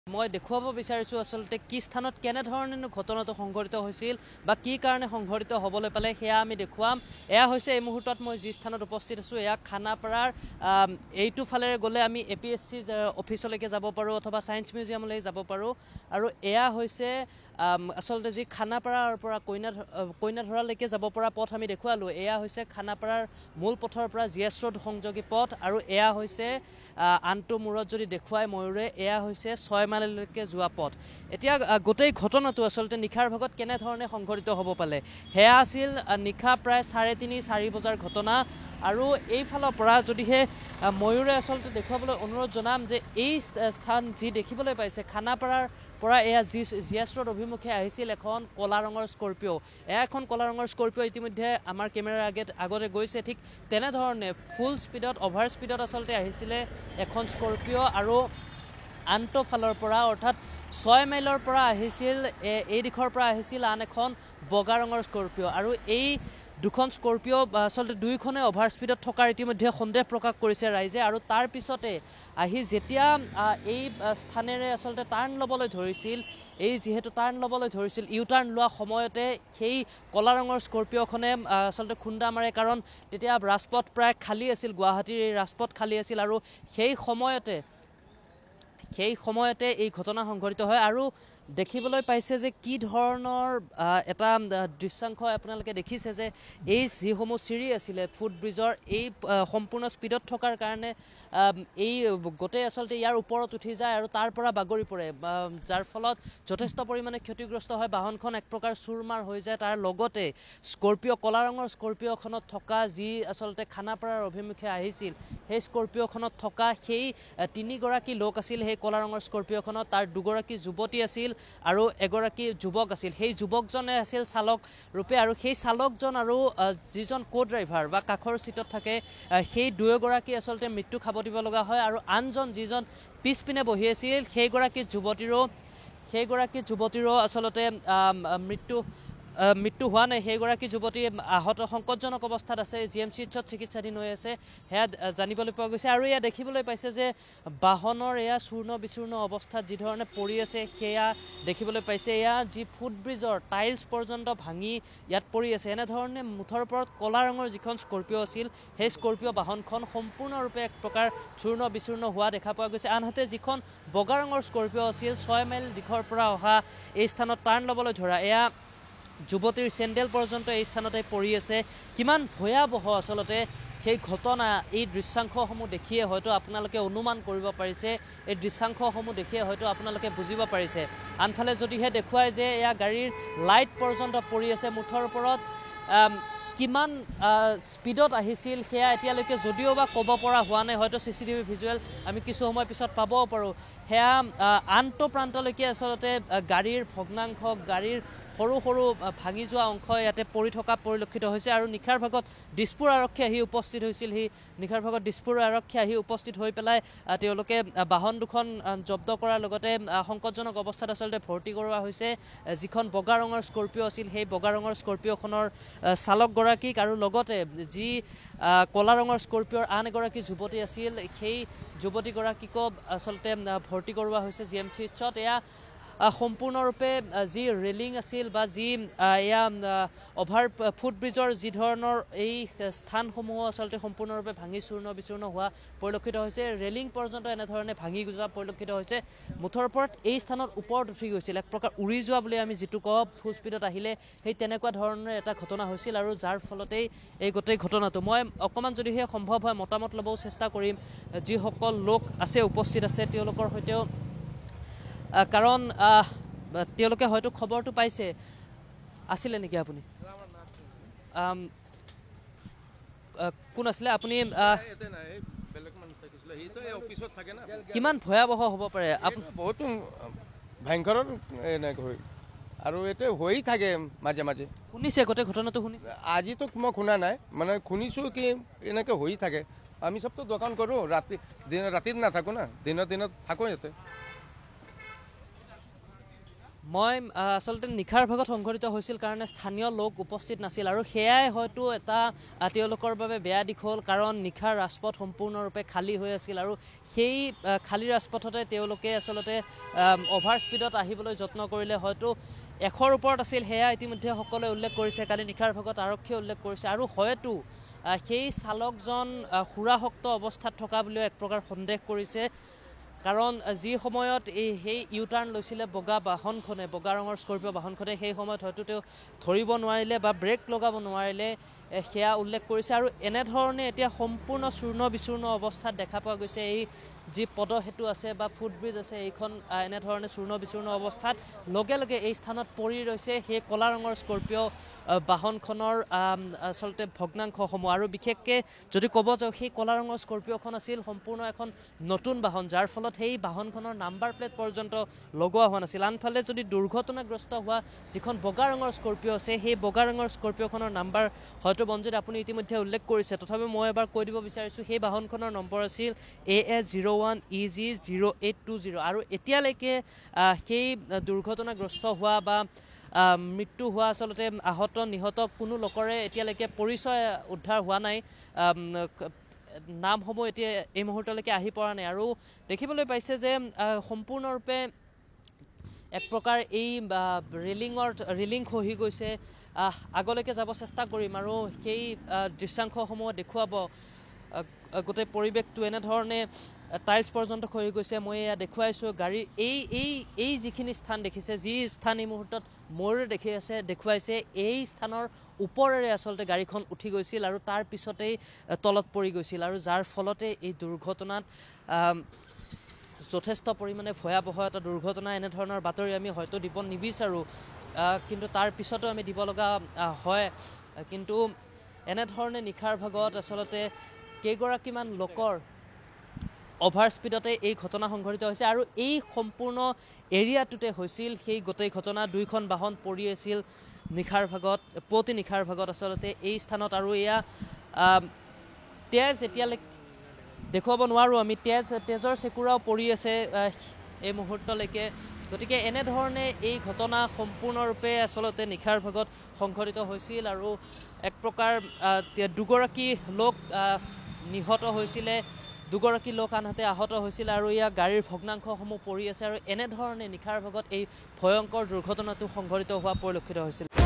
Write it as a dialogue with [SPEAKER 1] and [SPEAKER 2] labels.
[SPEAKER 1] মই দেখুৱাব বিচাৰিছোঁ আসলতে কি স্থানত কেনেধৰণে ঘটনাটো সংঘটিত হৈছিল বা কি কাৰণে সংঘটিত হ'বলৈ পালে সেয়া আমি দেখুৱাম। এয়া হৈছে এই মুহূৰ্তত মই যি স্থানত উপস্থিত আছোঁ এয়া খানাপাৰাৰ এইটো ফালেৰে গ'লে আমি APSC অফিচলৈকে যাব পাৰোঁ অথবা ছায়েন্স মিউজিয়ামলৈ যাব পাৰোঁ। আৰু এয়া হৈছে আসলতে যি খানাপাৰাৰ পৰা কইনাধৰালৈকে যাব পৰা পথ আমি দেখুৱালোঁ। এয়া হৈছে খানাপাৰাৰ মূল পথৰ পৰা GS ৰোড সংযোগী পথ আৰু এয়া হৈছে আনটো মূৰত যদি দেখুৱাই ময়ূৰে এয়া হৈছে 6 মাইললৈকে যোৱা পথ। এতিয়া গোটেই ঘটনাটো আসলতে নিশাৰ ভাগত কেনেধৰণে সংঘটিত হ'ব পালে সেয়া আছিল নিশা প্ৰায় 3:30-4 বজাৰ ঘটনা। আৰু এইফালৰ পৰা যদিহে ময়ূৰে আসলতে দেখুৱাবলৈ অনুৰোধ জনাম যে এই স্থান যি দেখিবলৈ পাইছে খানাপাৰাৰ পৰা এয়া GS ৰোড অভিমুখে আহিছিল এখন কলা ৰঙৰ স্কৰপিঅ'। এয়া এখন কলা ৰঙৰ স্কৰপিঅ' ইতিমধ্যে আমাৰ কেমেৰাৰ আগতে গৈছে। ঠিক তেনেধৰণে ফুল স্পীডত অভাৰ স্পীডত আসলতে আহিছিলে এখন স্কৰপিঅ' আৰু আনটো ফালৰ পৰা অৰ্থাৎ 6 মাইলৰ পৰা আহিছিল এই দিশৰ পৰা আহিছিল আন এখন বগা ৰঙৰ স্কৰপিঅ' আৰু এই দুখন স্কৰপিঅ' আসলতে দুইখনে অভাৰ স্পীডত থকাৰ ইতিমধ্যে সন্দেহ প্ৰকাশ কৰিছে ৰাইজে। আৰু তাৰ পিছতে আহি যেতিয়া এই স্থানেৰে আসলতে টাৰ্ণ ল'বলৈ ধৰিছিল যিহেতু টাৰ্ণ ল'বলৈ ধৰিছিল ইউ টাৰ্ণ লোৱা সময়তে সেই কলা ৰঙৰ স্কৰপিঅ'খনে আসলতে খুন্দা মাৰে। কাৰণ তেতিয়া ৰাজপথ প্ৰায় খালী আছিল, গুৱাহাটীৰ এই ৰাজপথ খালী আছিল আৰু সেই সময়তে এই ঘটনা সংঘটিত হয়। আৰু দেখিবলৈ পাইছে যে কি ধৰণৰ এটা দৃশ্যাংশ আপোনালোকে দেখিছে যে এই যিসমূহ চিৰি আছিলে ফুটব্ৰিজৰ এই সম্পূৰ্ণ স্পীডত থকাৰ কাৰণে এই গোটেই আসলতে ইয়াৰ ওপৰত উঠি যায় আৰু তাৰ পৰা বাগৰি পৰে, যাৰ ফলত যথেষ্ট পৰিমাণে ক্ষতিগ্ৰস্ত হয়। বাহনখন এক প্ৰকাৰ চুৰমাৰ হৈ যায়। তাৰ লগতে স্কৰপিঅ' কলা ৰঙৰ স্কৰপিঅ'খনত থকা যি আসলতে খানাপাৰাৰ অভিমুখে আহিছিল সেই স্কৰপিঅ'খনত থকা সেই 3গৰাকী লোক আছিল সেই কলা ৰঙৰ স্কৰপিঅ'খনত। তাৰ 2গৰাকী যুৱতী আছিল আৰু এগৰাকী যুৱক আছিল। সেই যুৱকজনে আছিল চালক ৰূপে আৰু সেই চালকজন আৰু যিজন ড্ৰাইভাৰ বা কাষৰ চিটত থাকে সেই দুয়োগৰাকী আসলতে মৃত্যু খাব দিব লগা হয়। আৰু আনজন যিজন পিছপিনে বহি আছিল সেইগৰাকী যুৱতীৰো আসলতে মৃত্যু হোৱা নাই। সেইগৰাকী যুৱতী আহত সংকটজনক অৱস্থাত আছে, GMCHত চিকিৎসাধীন হৈ আছে সেয়া জানিবলৈ পোৱা গৈছে। আৰু এয়া দেখিবলৈ পাইছে যে বাহনৰ এয়া চূৰ্ণ বিচূৰ্ণ অৱস্থাত যিধৰণে পৰি আছে সেয়া দেখিবলৈ পাইছে। এয়া যি ফুটব্ৰিজৰ টাইলছ পৰ্যন্ত ভাঙি ইয়াত পৰি আছে। এনেধৰণে মুঠৰ ওপৰত কলা ৰঙৰ যিখন স্কৰপিঅ' আছিল সেই স্কৰপিঅ' বাহনখন সম্পূৰ্ণৰূপে এক প্ৰকাৰ চূৰ্ণ বিচূৰ্ণ হোৱা দেখা পোৱা গৈছে। আনহাতে যিখন বগা ৰঙৰ স্কৰপিঅ' আছিল 6 মাইল দিশৰ পৰা অহা এই স্থানত টাৰ্ণ ল'বলৈ ধৰা এয়া যুৱতীৰ চেণ্ডেল পৰ্যন্ত এই স্থানতে পৰি আছে। কিমান ভয়াৱহ আসলতে সেই ঘটনা এই দৃশ্যাংশসমূহ দেখিয়ে হয়তো আপোনালোকে অনুমান কৰিব পাৰিছে, এই দৃশ্যাংশসমূহ দেখিয়ে হয়তো আপোনালোকে বুজিব পাৰিছে। আনফালে যদিহে দেখুৱায় যে এয়া গাড়ীৰ লাইট পৰ্যন্ত পৰি আছে, মুঠৰ ওপৰত কিমান স্পীডত আহিছিল সেয়া এতিয়ালৈকে যদিও বা ক'ব পৰা হোৱা নাই। হয়তো CCTV ভিজুৱেল আমি কিছু সময় পিছত পাবও পাৰোঁ। সেয়া আনটো প্ৰান্তলৈকে আসলতে গাড়ীৰ ভগ্নাংশ, গাড়ীৰ সৰু সৰু ভাঙি যোৱা অংশ ইয়াতে পৰি থকা পৰিলক্ষিত হৈছে। আৰু নিশাৰ ভাগত দিছপুৰ আৰক্ষী আহি উপস্থিত হৈছিল। নিশাৰ ভাগত দিছপুৰ আৰক্ষী আহি উপস্থিত হৈ পেলাই তেওঁলোকে বাহন দুখন জব্দ কৰাৰ লগতে সংকটজনক অৱস্থাত আসলতে ভৰ্তি কৰোৱা হৈছে। যিখন বগা ৰঙৰ স্কৰপিঅ' আছিল সেই বগা ৰঙৰ স্কৰপিঅ'খনৰ চালকগৰাকীক আৰু লগতে যি কলা ৰঙৰ স্কৰপিঅ'ৰ আন এগৰাকী যুৱতী আছিল সেই যুৱতীগৰাকীকো আসলতে ভৰ্তি কৰোৱা হৈছে GMCHত। এয়া সম্পূৰ্ণৰূপে যি ৰেলিং আছিল বা যি এয়া ফুটব্ৰিজৰ যি ধৰণৰ এই স্থানসমূহ আসলতে সম্পূৰ্ণৰূপে ভাঙি চূৰ্ণ বিচূৰ্ণ হোৱা পৰিলক্ষিত হৈছে। ৰেলিং পৰ্যন্ত এনেধৰণে ভাঙি যোৱা পৰিলক্ষিত হৈছে। মুঠৰ ওপৰত এই স্থানত ওপৰত উঠি গৈছিল, এক প্ৰকাৰ উৰি যোৱা বুলি আমি যিটো কওঁ ফুল স্পীডত আহিলে সেই তেনেকুৱা ধৰণৰ এটা ঘটনা হৈছিল। আৰু যাৰ ফলতেই এই গোটেই ঘটনাটো মই অকণমান যদিহে সম্ভৱ হয় মতামত ল'বও চেষ্টা কৰিম যিসকল লোক আছে উপস্থিত আছে তেওঁলোকৰ সৈতেও, কাৰণ তেওঁলোকে হয়তো খবৰটো পাইছে। আছিলে নেকি আপুনি? কোন আছিলে আপুনি? কিমান ভয়াৱহ হ'ব পাৰে?
[SPEAKER 2] বহুত ভয়ংকৰ আৰু এইটো হৈ থাকে মাজে মাজে।
[SPEAKER 1] শুনিছে গোটেই ঘটনাটো? শুনিছে?
[SPEAKER 2] আজিতো মই শুনা নাই, মানে শুনিছোঁ কি এনেকৈ হৈ থাকে। আমি চবতো দোকান কৰোঁ, ৰাতিত নাথাকোঁ না, দিনত থাকোঁ ইয়াতে।
[SPEAKER 1] মই আচলতে নিশাৰ ভাগত সংঘটিত হৈছিল কাৰণে স্থানীয় লোক উপস্থিত নাছিল আৰু সেয়াই হয়তো এটা তেওঁলোকৰ বাবে বেয়া দিশ হ'ল কাৰণ নিশাৰ ৰাজপথ সম্পূৰ্ণৰূপে খালী হৈ আছিল আৰু সেই খালী ৰাজপথতে তেওঁলোকে আচলতে অভাৰ স্পীডত আহিবলৈ যত্ন কৰিলে হয়তো 100ৰ ওপৰত আছিল সেয়া ইতিমধ্যে সকলোৱে উল্লেখ কৰিছে কালি নিশাৰ ভাগত আৰক্ষীয়ে উল্লেখ কৰিছে আৰু হয়তো সেই চালকজন সুৰাসক্ত অৱস্থাত থকা বুলিও এক প্ৰকাৰ সন্দেহ কৰিছে কাৰণ যি সময়ত সেই ইউটাৰ্ণ লৈছিলে বগা বাহনখনে বগা ৰঙৰ স্কৰ্পিঅ' বাহনখনে সেই সময়ত হয়তো তেওঁ ধৰিব নোৱাৰিলে বা ব্ৰেক লগাব নোৱাৰিলে সেয়া উল্লেখ কৰিছে আৰু এনেধৰণে এতিয়া সম্পূৰ্ণ চূৰ্ণ বিচূৰ্ণ অৱস্থাত দেখা পোৱা গৈছে এই যি পদসেতু আছে বা ফুটব্ৰিজ আছে এইখন এনেধৰণে চূৰ্ণ বিচূৰ্ণ অৱস্থাত লগে লগে এই স্থানত পৰি ৰৈছে সেই ক'লা ৰঙৰ স্কৰ্পিঅ' বাহনখনৰ আচলতে ভগ্নাংশসমূহ আৰু বিশেষকৈ যদি ক'ব যাওঁ সেই ক'লা ৰঙৰ স্কৰ্পিঅ'খন আছিল সম্পূৰ্ণ এখন নতুন বাহন যাৰ ফলত সেই বাহনখনৰ নাম্বাৰ প্লেট পৰ্যন্ত লগোৱা হোৱা নাছিল আনফালে যদি দুৰ্ঘটনাগ্ৰস্ত হোৱা যিখন বগা ৰঙৰ স্কৰ্পিঅ' আছে সেই বগা ৰঙৰ স্কৰ্পিঅ'খনৰ নাম্বাৰ হয়তো বঞ্জিত আপুনি ইতিমধ্যে উল্লেখ কৰিছে তথাপি মই এবাৰ কৈ দিব বিচাৰিছোঁ সেই বাহনখনৰ নম্বৰ আছিল AS01EG0820 আৰু এতিয়ালৈকে সেই দুৰ্ঘটনাগ্ৰস্ত হোৱা বা মৃত্যু হোৱা আচলতে আহত নিহত কোনো লোকৰে এতিয়ালৈকে পৰিচয় উদ্ধাৰ হোৱা নাই নামসমূহ এতিয়া এই মুহূৰ্তলৈকে আহি পৰা নাই আৰু দেখিবলৈ পাইছে যে সম্পূৰ্ণৰূপে এক প্ৰকাৰ এই ৰেলিং খহি গৈছে আগলৈকে যাব চেষ্টা কৰিম আৰু সেই দৃশ্যাংশসমূহ দেখুৱাব গোটেই পৰিৱেশটো এনেধৰণে টাইলছ পৰ্যন্ত খহি গৈছে মই এয়া দেখুৱাইছোঁ গাড়ীৰ এই যিখিনি স্থান দেখিছে যি স্থান এই মুহূৰ্তত মোৰ দেখুৱাইছে এই স্থানৰ ওপৰেৰে আচলতে গাড়ীখন উঠি গৈছিল আৰু তাৰ পিছতেই তলত পৰি গৈছিল আৰু যাৰ ফলতে এই দুৰ্ঘটনাত যথেষ্ট পৰিমাণে ভয়াৱহ এটা দুৰ্ঘটনা এনেধৰণৰ বাতৰি আমি হয়তো দিব নিবিচাৰোঁ কিন্তু তাৰ পিছতো আমি দিব লগা হয় কিন্তু এনেধৰণে নিশাৰ ভাগত আচলতে কেইগৰাকীমান লোকৰ অভাৰ স্পীডতে এই ঘটনা সংঘটিত হৈছে আৰু এই সম্পূৰ্ণ এৰিয়াটোতে হৈছিল সেই গোটেই ঘটনা দুইখন বাহন পৰি আছিল নিশাৰ ভাগত পুৱতি নিশাৰ ভাগত আচলতে এই স্থানত আৰু এয়া তেজ এতিয়ালৈকে দেখুৱাব নোৱাৰোঁ আমি তেজৰ চেকুৰাও পৰি আছে এই মুহূৰ্তলৈকে গতিকে এনেধৰণে এই ঘটনা সম্পূৰ্ণৰূপে আচলতে নিশাৰ ভাগত সংঘটিত হৈছিল আৰু এক প্ৰকাৰ দুগৰাকী লোক নিহত হৈছিলে দুগৰাকী লোক আনহাতে আহত হৈছিল আৰু ইয়াৰ গাড়ীৰ ভগ্নাংশসমূহ পৰি আছে আৰু এনেধৰণে নিশাৰ ভাগত এই ভয়ংকৰ দুৰ্ঘটনাটো সংঘটিত হোৱা পৰিলক্ষিত হৈছিল